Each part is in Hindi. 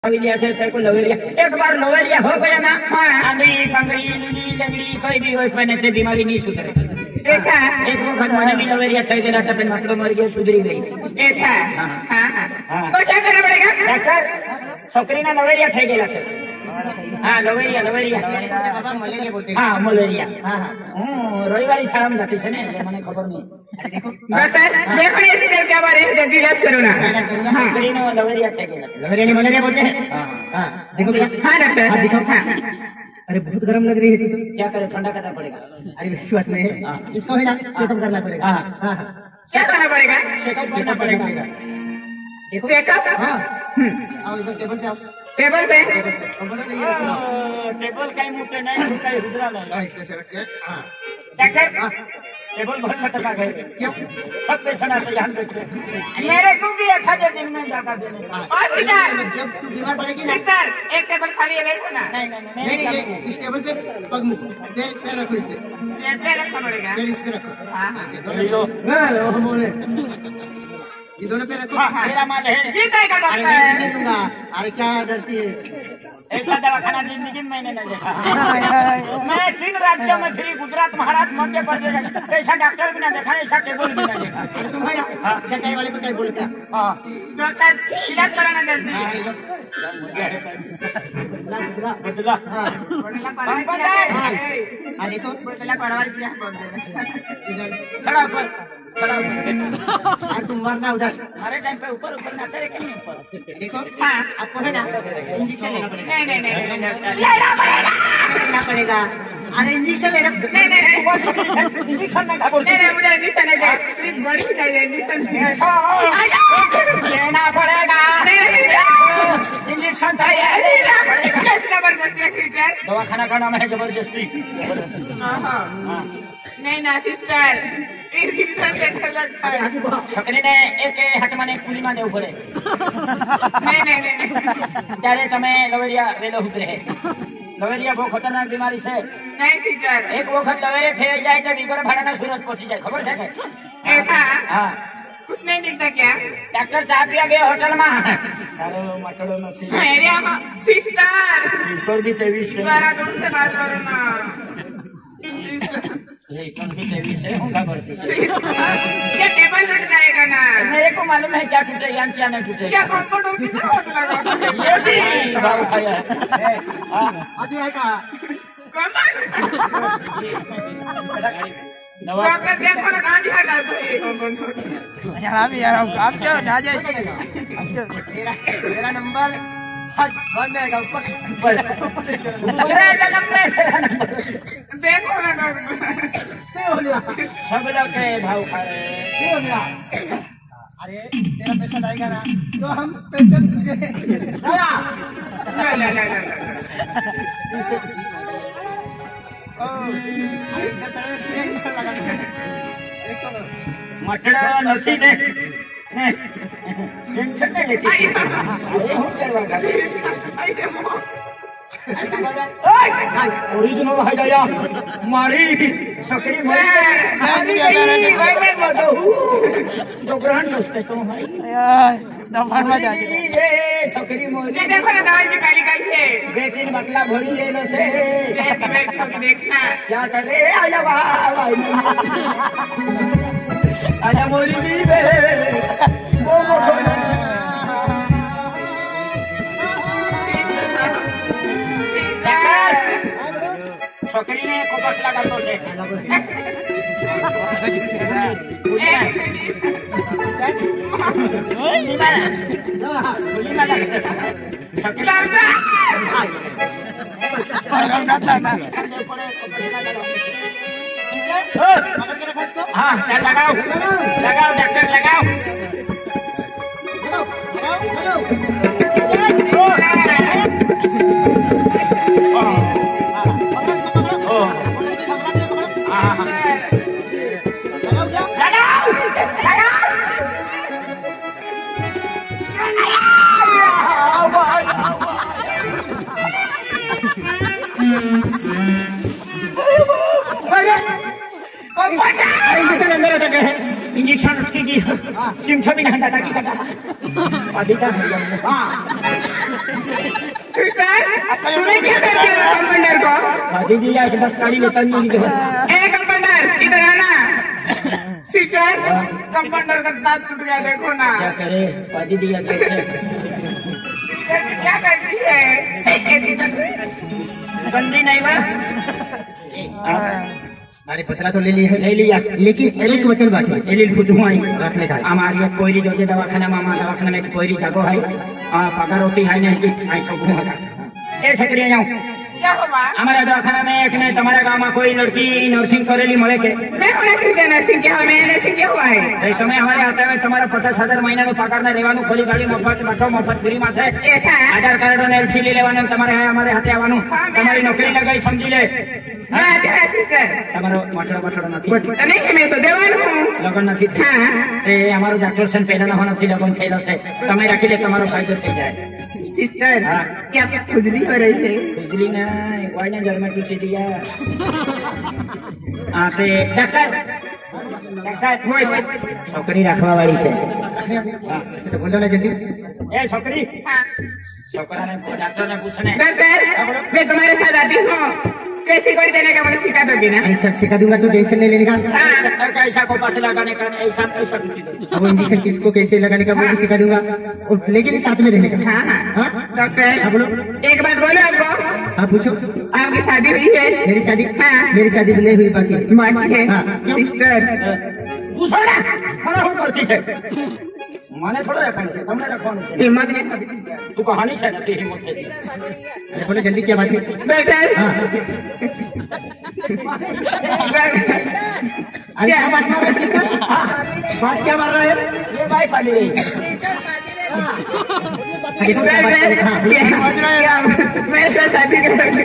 से तेरे को लवेरिया एक बार लवेरिया हो गया ना, आंधी पंगड़ी लीली लंगड़ी कोई भी कोई पहने से बीमारी नहीं सुधरे। ऐसा एक वक्त मैंने भी लवेरिया खाई देना था, मतलब मर गया, सुधरी गई। ऐसा तो क्या करना पड़ेगा डॉक्टर? छोकरी ना लवेरिया खाई गया से। हाँ लवेरिया लवेरिया मलेरिया बोलते हैं। हाँ मलेरिया। रविवारी शाला में जाती है ना, मैंने खबर नहीं। डॉक्टर देखो ऐसे मेरे क्या बारे में जल्दी इलाज करो ना। छोकरी ने लवेरिया खाई गया से। लवेरिया नहीं मलेरिया बोलते हैं। हाँ देखो भैया। हाँ डॉक्टर दिखाओ। अरे बहुत गर्म लग रही है। क्या करे, ठंडा करना पड़ेगा। अरे वैसी बात नहीं है, इसको है ना चेकअप करना पड़ेगा। हाँ क्या करना पड़ेगा? चेकअप करना पड़ेगा। देखो चेकअप। हाँ आओ इधर टेबल पे आओ। टेबल पे टेबल कहीं मुँह पे नहीं, कहीं रुद्रा नहीं। हाँ डॉक्टर टेबल बहुत खतरनाक है। क्यों? सब पेशेंट आते यहाँ बैठते। मेरे को भी एक आधे दिन में जाकर देने का। जब तू बीमार पड़ेगी ना सर, एक टेबल खाली है, बैठो ना। नहीं नहीं नहीं, इस टेबल पे पग मुको, पैर रखो इस पे, पैर रखना पड़ेगा, पैर इस पे रखो। हाँ ये दोनों पे रखो। मेरा माल है। ये जाएगा डॉक्टर। अरे नहीं दूंगा। अरे क्या डरती है? ऐसा दवाखाना जिंदगी में मैंने नहीं देखा। मैं 3 राज्यों में फिरी, गुजरात, महाराष्ट्र, मध्य प्रदेश, ऐसा डॉक्टर भी ना देखा, ऐसा टेबल भी ना देखा। अरे तुम भाई चाय वाले को क्या बोल क्या? डॉक्टर इलाज कराना जल्दी। बुदला देखो बुदला परवार किया बोल दे। इधर खड़ा ऊपर, खड़ा ऊपर। तुम मरना उधर। हमारे टाइम पे ऊपर ऊपर ना करे, कहीं ऊपर। देखो हाँ आपको है ना इंजेक्शन लेना पड़ेगा। नहीं लेना पड़ेगा। अरे इंजेक्शन लेना नहीं इंजेक्शन नहीं खाओ। नहीं मुझे इंजेक्शन नहीं चाहिए, बड़ी चाहिए इंजेक्शन लेना पड़ेगा। इंजेक्शन चाहिए, जबरदस्ती सिस्टर। दवाखाना का नाम है जबरदस्ती। नहीं ना सिस्टर, छोकरी ने एक हाथ माने पूरी माने ऊपर है। नहीं ત્યારે તમે લવેરિયા વેલો ઉતરે है। લવેરિયા બહુ ખતરનાક बीमारी છે। नहीं सिस्टर एक वक्त लवेरिया થઈ જાય તો બીગર ભાડાના સુરત પહોંચી જાય, ખબર છે કે? ऐसा हाँ कुछ नहीं दिखता क्या? डॉक्टर साहब पिया गए होटल में। सारो मटड़ो નથી। एरिया में सिस्टर इसको भी 23 है। जरा दूर से बात करो ना। ये इसको भी 23 है, होगा बढ़ती। ये टेबल टूट जाएगा ना। मेरे को मालूम है क्या टूटे या क्या नहीं टूटे। क्या कंफर्ट हो कितना होट लगा? ये भी भाव खाया है। अभी आएगा डॉक्टर देखो ना गाड़ी हटा दो ये कंफर्ट। यार आप क्या ना जाए। मेरा नंबर बंद है ऊपर। दूसरे जन्म में देखो ना डॉक्टर सब लोग के भाव खा रहे हैं। अरे तेरा पैसा आएगा ना तो हम पैसे तुझे इधर से तुझे इंजेक्शन लगा दूंगा। मटड़ा नहीं दे, टेंशन नहीं लेती। अरे हूँ करवा कर। ओरिजिनल है दया मारी सकरी मरी मैं बोलता हूँ जो ग्रहण दोस्त तो भाई दफार में जा ये सकरी मरी। ये देखो ना दवाई निकाली गई है। बेटी मतलब भरी ले लो से देखना क्या करे। आया भाई आया मोरी दी बे वो छोकरी ने कोपस लगा तो से गोली मारा छोकरी हाँ चल लगाओ लगाओ डॉक्टर लगाओ। इंजेक्शन रखेगी चिमटा भी नहीं डाटा की कटा अधिका तुम्हें क्या करते हो कंपाउंडर को? शादी दिया एक 10 गाड़ी लेता नहीं कंपाउंडर इधर आना। सिस्टर कंपाउंडर का दांत टूट गया देखो ना। क्या करे शादी दिया कैसे क्या करती है? गंदी नहीं बा अरे पतला तो ले लिया है, ले लिया लेकिन एक वचन बाकी है एलिल फुजुआई रखने का। हमारी एक कोयरी जो दवाखाना मामा दवाखाना में कोयरी जागो है पगार होती है नहीं कि आई ठोकू होगा ए छकरी जाऊं क्या हुआ? हमारे दवाखाना में एक ने तुम्हारे गांव में कोई लड़की नर्सिंग करेली मरे के मैं नर्सिंग क्या हमें नर्सिंग क्या हुआ है? इस समय हमारे आता है तुम्हारा 50,000 महीना नो पगार ने रेवानु खोली गाड़ी मफत बैठो मफत फ्री में से ऐसा है? आधार कार्ड और एलसी ले लेवानु तुम्हारे है हमारे हाथे आवानु तुम्हारी नौकरी लग गई समझी ले हाँ अच्छा सिस्टर તમારો મટડો મટડો નથી नहीं मैं तो देवान हूँ। લગન નથી થઈ એ અમારો ડોક્ટર સન પહેલા ન નથી લગન થયેલો છે તમે રાખી લે તમારો ફાયદો થઈ જાય सिस्टर क्या खुजली हो रही है? बिजली ना कोई ना घर में तुझे दिया ते डॉक्टर छोकरी रखवा वाली से तो बोलो ना जल्दी। ए छोकरी छोकरा ने डॉक्टर ने पूछने डॉक्टर मैं तुम्हारे साथ आती हूँ कैसी गोली देने का मुझे सिखा दोगे ना? ऐसा सिखा दूंगा तो टेंशन नहीं लेने का। कैसा को पास लगाने का ऐसा ऐसा कुछ अब इंजेक्शन किसको कैसे लगाने का वो भी सिखा दूंगा और लेकिन साथ में रहने का। हाँ हाँ डॉक्टर बोलो। एक बात बोलो आपको। हाँ पूछो। आपकी शादी हुई है? मेरी शादी हाँ। मेरी शादी नहीं हुई बाकी बाकी है। हाँ। सिस्टर पूछो ना મને શું કરતી છે મને થોડો રખવાનું છે તમને રખવાનું છે हिम्मत नहीं होती। તું કહાની છે નથી હિંમત નથી अरे बोलो जल्दी क्या बात है। डॉक्टर हाँ। अरे क्या बात मार रहा है सिस्टर? बात क्या मार रहा है? ये भाई फाड़ी रही अरे तो क्या बात कर रहे हैं? हाँ। मेरे साथ शादी करोगे?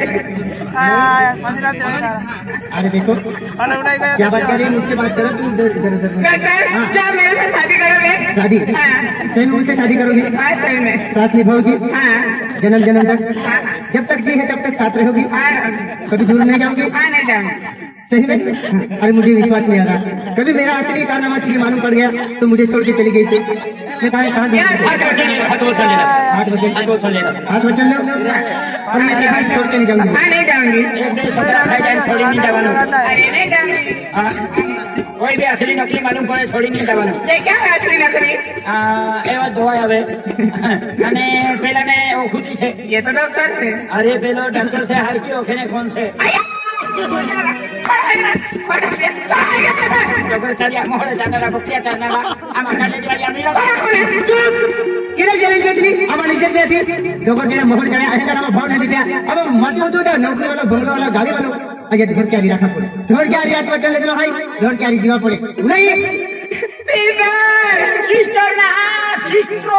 अरे देखो क्या बात कर रही है मुझसे बात करो तुम इधर इधर उधर। डॉक्टर क्या मेरे साथ शादी करोगे? शादी हाँ। सही में मुझसे शादी करोगी? हाँ सही में। साथ निभाओगी? हाँ जन्म जन्म तक जब तक जी है तब तक साथ रहोगी? हाँ कभी दूर नहीं जाओगी? हाँ नहीं जाऊंगी। सही में? अरे मुझे विश्वास नहीं आ रहा। कभी मेरा असली कारनामा तुझे मालूम पड़ गया तो मुझे छोड़ के चली गई थी। मैं कहा हाथ वचन लेना हाथ वचन हाथ वचन लेना हाथ वचन लो और मैं कभी छोड़ के नहीं जाऊंगी। हाँ नहीं जाऊंगी। एक दिन सदरा खाई जाए छोड़ी नहीं जवानो अरे नहीं जाऊंगी। कोई भी असली नकली मालूम पड़े छोड़ी नहीं जवानो ये क्या है असली नकली? એવા ધોવાય હવે અને પેલાને ઓખુતી છે ये तो डॉक्टर है। અરે પેલો ડોક્ટર છે હારકી ઓખેને કોણ છે ડોક્ટર સારી મોહળે જાનારા બકરિયા ચારનારા આમાં કાલે જેવા યામી किधर चले गई थी? अब इज्जत देती डॉक्टर तेरा मोहर जाए ऐसा नाम भाव नहीं देता। अब मत हो तो नौकरी वाला बंगला वाला गाड़ी वाला अजय घर क्या रखा पड़े घर क्या रात में चल लेते भाई घर क्या जीवा पड़े नहीं સિસ્ટર ના સિસ્ટરો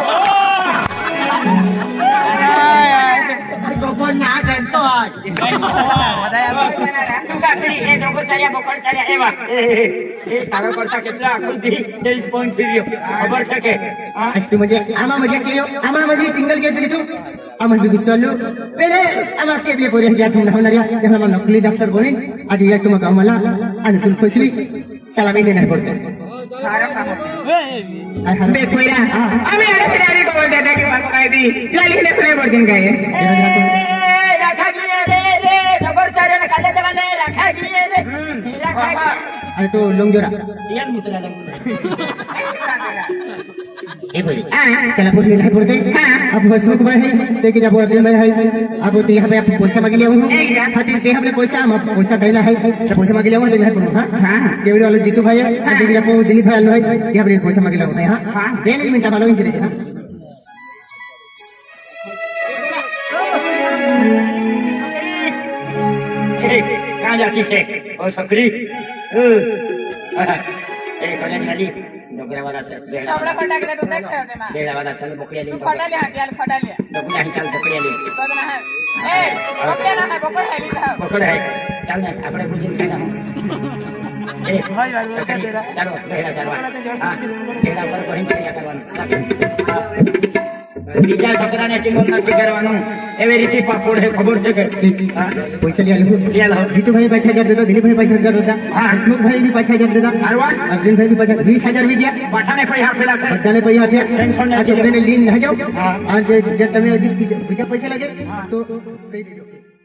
डॉक्टर ना जानतो आज તું કાકડી એ ડોક્ટર ચાર્યા બકડ ચાર્યા એવા એ તારો કરતા કેટલા આકૃતિ 23 પોઈન્ટ ફીર્યો ખબર છે કે હા अष्टी म्हणजे आमा मजा केयो आमा म्हणजे सिंगल घेतली तू आम्हाला बी विसरलो पहिले आम्हाला के बी पोरी या तुम्ही होणार या मला नकली डॉक्टर बोलीन आज या तुम्ही कामाला आणि तुम खुशली चला मी नाही पडतो देखो यार हमें अरे खिलाड़ी को बोल देता कि बात कह दी जल्दी ने खुले बोल दिन गए રાખા ગીએ રે રે ડોક્ટર ચાર્યા કાલે દેવાને રાખા ગીએ રે રાખા अरे तो लोंगजोरा યાર મુતરા ए बोली चला पूरी नहीं पड़ते अब हसमुख भाई है ते के जब अब्दुल भाई है अब तो यहाँ पे आप पैसा मांग लिया हूं हाथी ते हमने पैसा हम पैसा कहना है तो पैसा मांग लिया हूं तो यहाँ पर हां केवल वाला जीतू भाई है और देवी आपको दिलीप भाई है यहाँ पे पैसा मांग लिया हूं हां 3 मिनट मालूम ही रहे कहाँ जाती से ओ छोकरी ए कॉलेज वाली डोकरा वाला से सबड़ा फटा के तो देख दे ना बेड़ा वाला चल बकरिया ले तू फटा ले हथियार फटा ले डोकरा ही चल बकरिया ले तो ना है ए बकरिया ना है बकड़ है लीधा बकड़ है चल ना अपने बुजुर्ग कहना हूं ए भाई भाई क्या तेरा चलो बेड़ा चलवा हां बेड़ा पर कोई क्या करवाना બીજા છોકરાને ચીમોલ નથી કરવાનું એવી રીતે પાપોડ હે ખબર છે કે पैसा लिया लो जीतू भाई 5000 देता दिलीप भाई 5000 देता हसमुख भाई भी 5000 देता अर्जुन भाई भी 20000 भी दिया પાઠાને પૈ આપેલા છે बच्चाने पैसा आप्या टेंशन आज मैंने लीन नहीं जाओ आज जब તમે બીજા પૈસા લાગે તો કહી દેજો